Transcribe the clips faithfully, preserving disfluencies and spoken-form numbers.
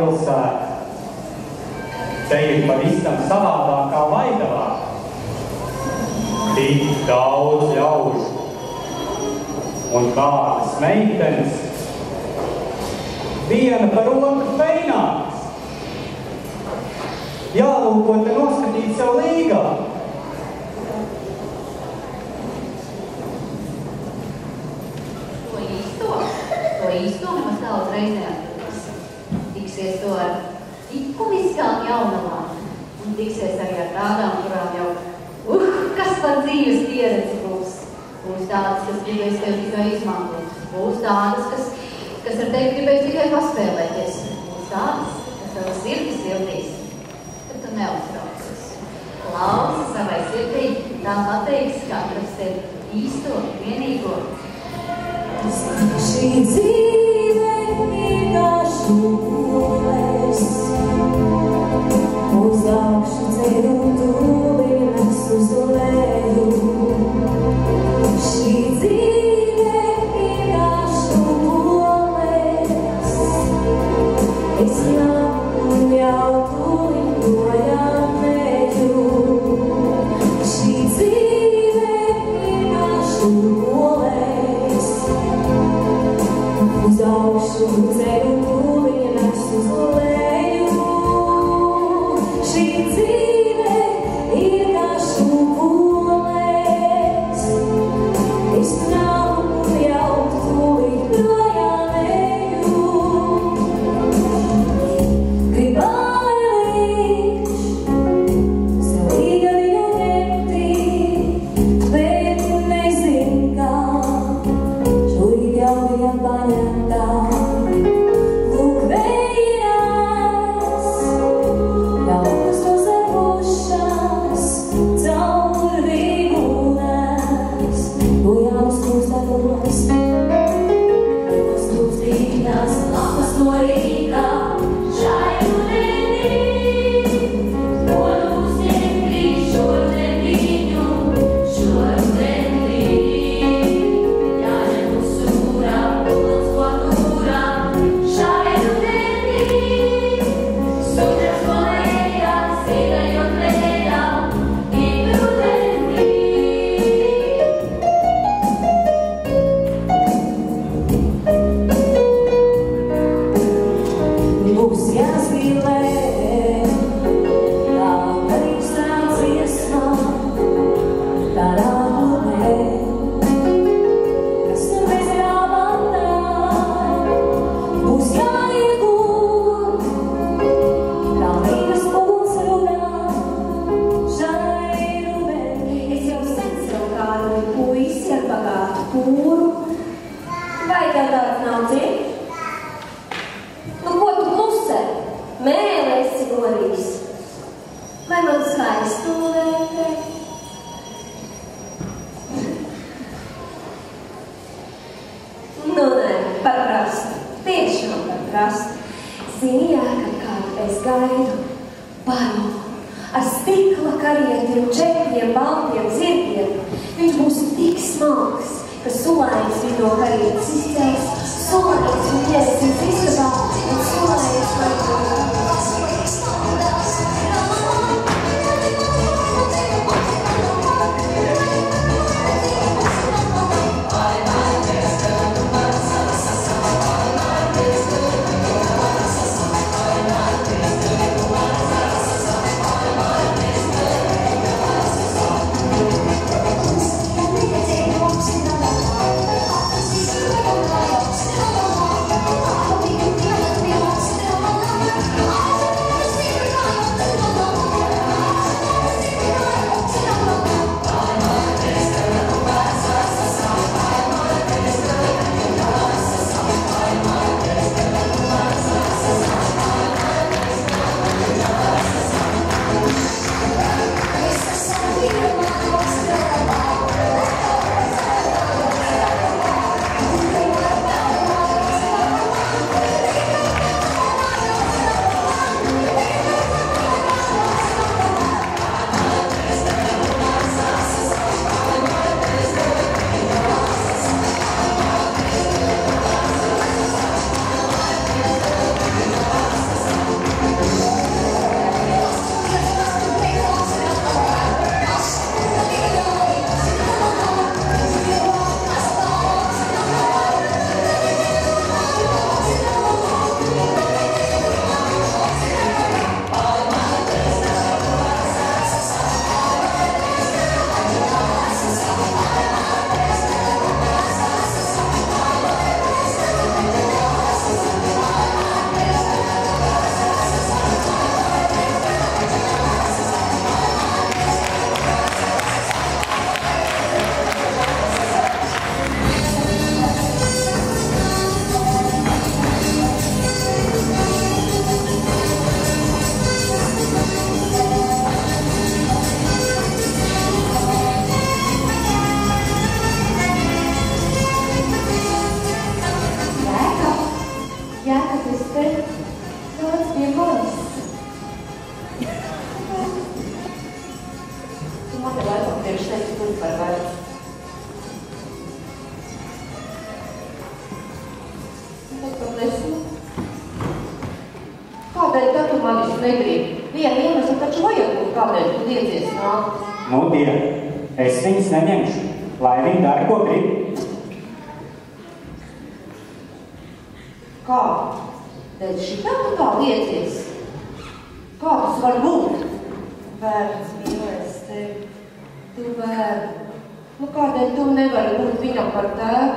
pilsēta. Te ir pavisam savādākā Vaigavā. Tik daudz ļaužu un kādas meitenes, viena par otru feinākas. Jālūko te noskatīt sev līgā. To īsto, to īsto nemaz daudz reiz neatradīs. Tiksies to ar likumiskām jaunavām un tiksies arī ar tādām, kurām jau, uh, kas par dzīves pieredzi būs. Būs tādas, kas gribēs tev tikai izmantot. Būs tādas, kas, kas ar tevi gribēs tikai paspēlēties. Būs tādas, kas tev sirdi sildīs. Tad tu neuztraucies. Klausi savai sirdī, tā pateiks, kā tas tev īsto, vienīgo. Šī dzīve ir kā šūpoles, uz augšu ceļu tuvinas uz leju. Šī dzīve ir kā šūpoles, es nāku jau tuvi projām neju. Šī dzīve ir kā šūpoles, uz augšu ceļu tuvinas uz leju. Šī dzīve ir kā šūpoles, es nāku jau tuvi projām eju. Gribāju sev līga viņu ņemti, bet nezin kā, šorīt jau bija paņemtā. Lūk, vējās, jaukas tos ar bušās, caur vīgulēs, bojām skūstatos. Skūstījās lapas no rīkā, šai rudenī, kodus ņemti šodien viņu, šodien jāņem uz sūrā, puls ko turā, šai rudenī, sudras ko lejā, sīdējot lejā, ik rudenī. Būs jāspīlē, tā garīgstā dziesmā, tādā būmē, kas tur bezrā bandā. Būs jāiegūt, tā mīnas uguns runā, šai rudenī. Es jau sen sev kādu puisi ar bagātu kūru. Vai tev tāds nav dzird? Nu, ko tu klusē? Mēle esi norīs. Vai man skaistu vērtē? Nu, nē, par prastu. Tiešām par prastu. Zini, jā, kad kādu es gaidu baronu ar stikla karieti un četriem baltiem zirgiem. Viņš būs tik smalks, ka sulainis viņu no karietes izcels, sulainis viņu iesim istabā un sulainis vai to. priekš sevis kļūt par vairs. Tas pat esmu. Kādēļ tad tu manis negribi? Vienu iemeslu taču vajag būt, kādēļ tu liecies nāk. Nu, Dieva, es viņus neņemšu, lai viņi dara, ko grib. Kā? Dēļ šitā tu tā liecies? Kā tas var būt? Bērns mīlēs tevi. Tu bērni. Nu kādēļ tu nevari būt viņam par tēvu?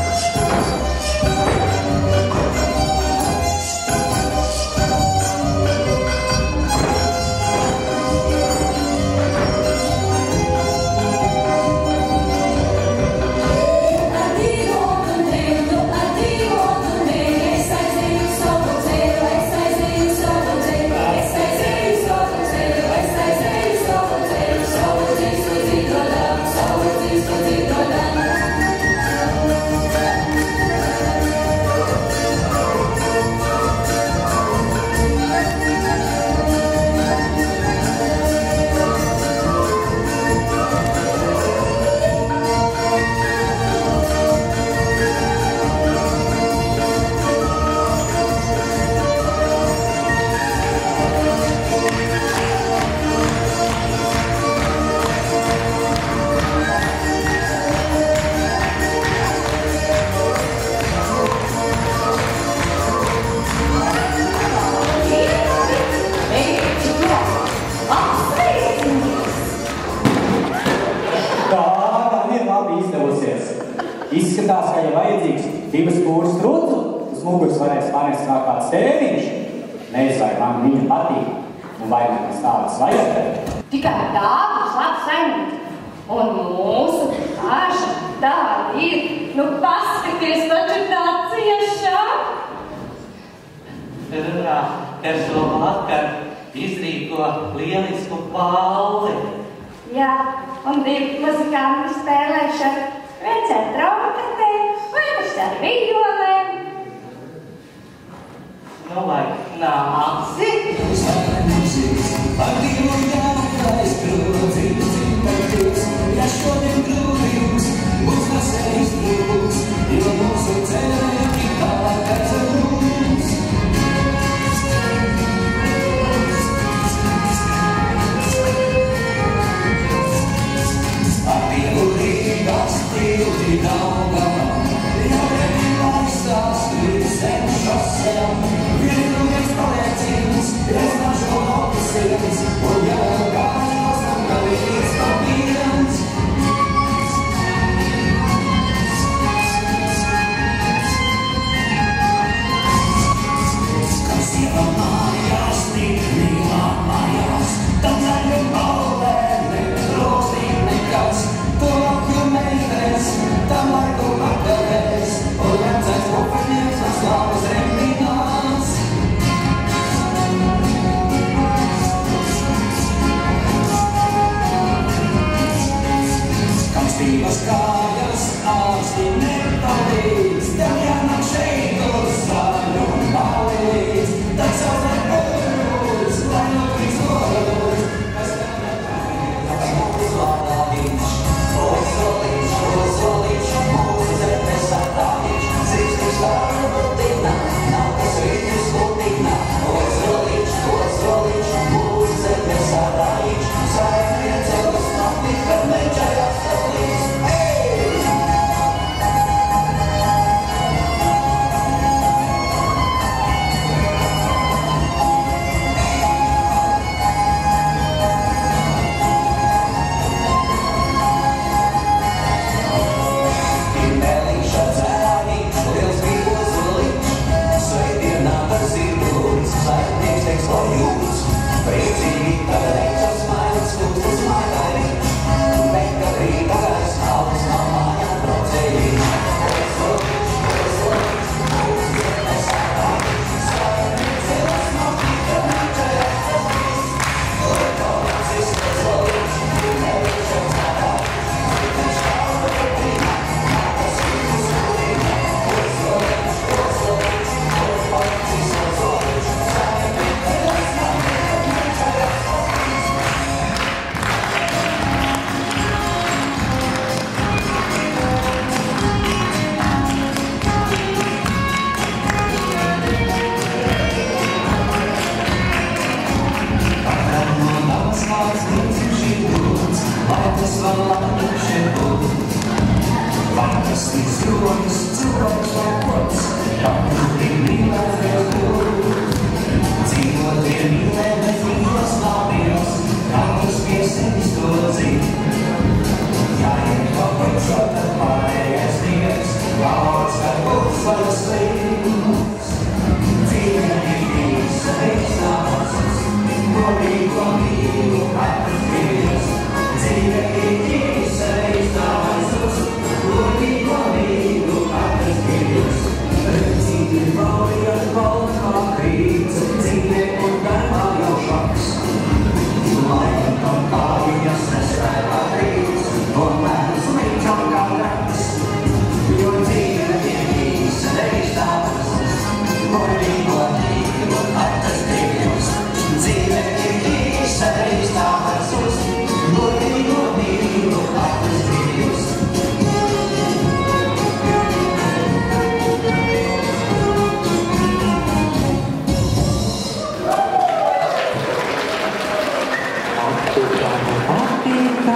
Izskatās, ka, ja vajadzīgs divas pūras trūcu, uz muguras varēs pārnest kā kāds tēviņš. Nezinu, vai man viņa patīk, un vai man kas tādas vajag. Tikai tādas labas saimnieki. Un mūsu paša tāda ir. Nu, paskaties, taču tā ciešā. Runā, ka šo vakar izrīko lielisku balli. Jā, un divi muzikanti spēlēšana. Viens ar trompetēm, otrs ar vijolēm. Nu, lai nāci! Ar divu jākais grūdzīgs, cimpetīgs, ja šodien grūdījums, būs nesējis drūgs, jo mūsu ceļojumi tālākais ar mums. Ar divu Rīgas tilti Daugavā, jau remi laistās līdz zem šosejām, vienu viens paliecības, es našu laukusības, un jau gājos un galīgs nav viens. Kad sieva mājās, tik mīlā mājās, tam zaļu paulē netrostīt nekas, to lakju meitēs, tam laiku pakavēs, un vecais pupenieks no slavas remdinās. Kam stīvas kājas, ārsti nepalīdz, tev jānāk šeit uz zaļu un palīdz, tad saudzē pūrūs, lai nokrīts lodūs, kas tev nekājās, mūsu lādādiņš, o solīš, o solīš, mūsu zemes attādiņš, sirsnīgs varbutina, nav tas rītis kutina, o solīš, o solīš, mūsu zemes attādiņš, saimniecības nav tikpat meģājās solīš. Melīša dzērāniņš, liels vīvos zoliņš, sveidienā par zirgulis, saimnieks teiks, ko jūs. Priecīgi, kad reizes smailis, kūstas maitājiņš, bet kad rīta gars, alus no mājām braucējiņš. O zoliņš, o zoliņš, mūsu zemes attādiņš, saimniecības nav tikai meģājās solīš. O kolonsis, o zoliņš, melīša dzērāniņš, ziņš šauba rutina,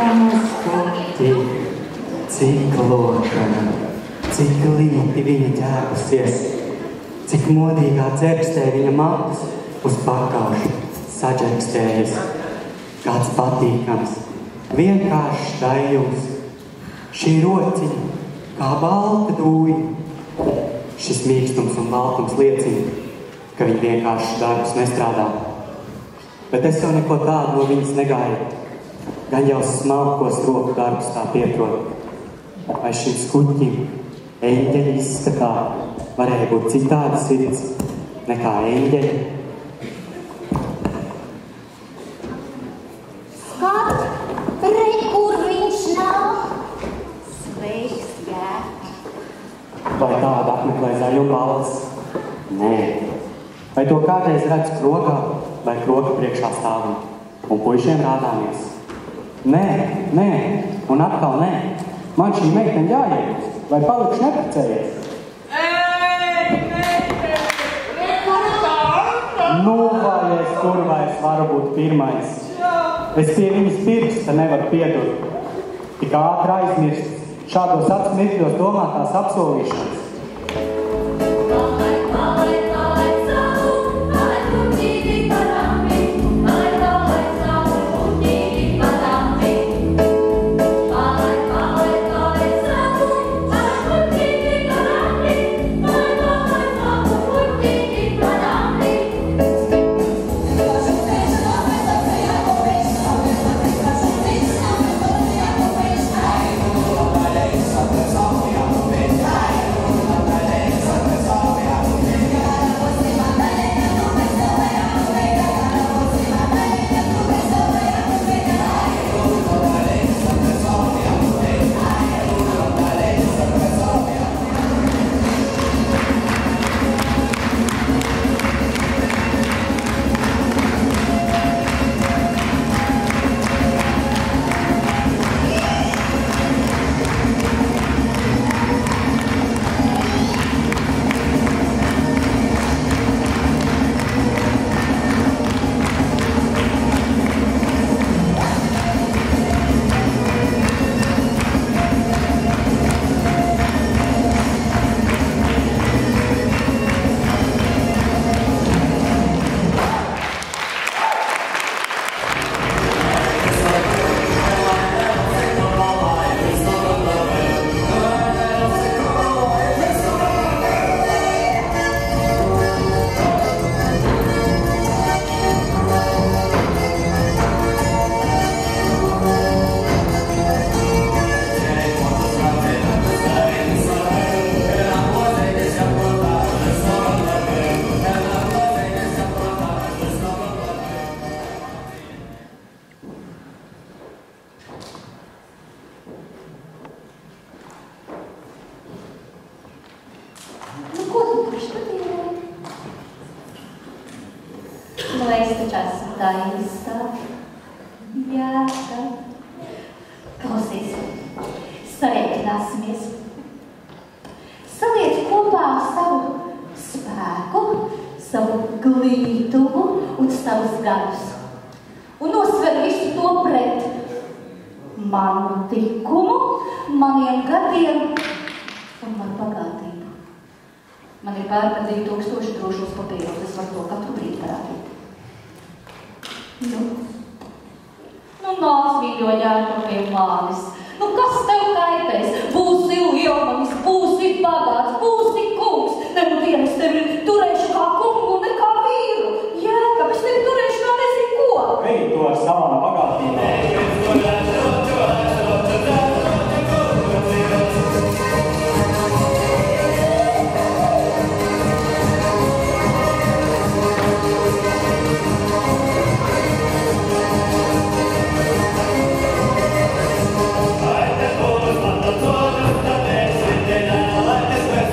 skuti, cik lokana, cik līti viņa ķēpusies, cik modīgā dzerkstē viņa matus uz pakauša saģerkstējas. Kāds patīkams, vienkāršs daiļums, šī rociņa kā balta dūja. Šis mīkstums un baltums liecina, ka viņa vienkāršs darbus nestrādā. Bet es jau neko tādu no viņas negaidu. Gan jau smalkos roku darbus tā pieprot. Vai šim skuķim eņģeļa izskatā varēja būt citāda sirds nekā eņģeļa? Skat, re, kur viņš nav? Sveiks, Gērta. Vai tāda apmeklē zaļu balvas? Nē. Vai to kādreiz redz krogā vai kroga priekšā stāvam un puišiem rādāmies? Nē, nē, un atkal nē. Man šī meitene jāiet, vai palikšu neprecējies? Ei, meitene, rekurta! Nu, vai es tur vairs varu būt pirmais? Es pie viņas pirksta nevaru piedot. Tik ātri aizmirst šādos atsmirkļos domātās apsolīšanas. Let's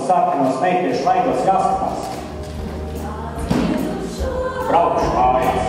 sarkanos meitiešu vaigos jāskatās. Braukšu mājās.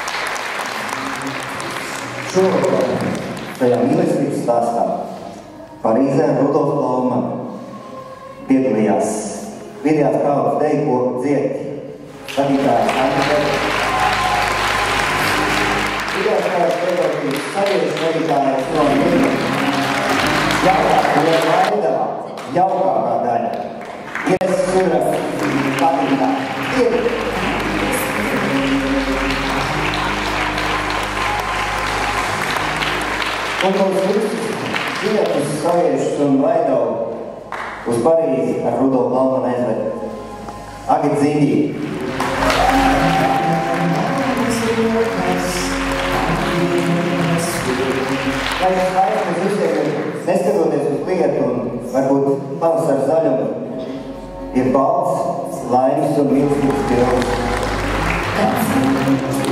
Šovakar šajā mīlestības stāstā Parīzē Rudolf Blauman piedalījās vidējās kaudzes dejkoku dziedi. Vadītājs Andris. Vidējās kaudzes dejkoku sabiedres vadītājs no Līga. Jaukākā liela Laidavā, jaukākā daļa. Ies Sura vadītājs. Ir. Un mums visus dzietus, saviešus un Laidavu uz Parīzi ar Rudolfu Blauman aizved Agita Zīģīte. Lai šis laiks mums visiem, neskatoties uz lietu un varbūt pavasara zaļumu, ir balts, laimes un mīlestības pilns.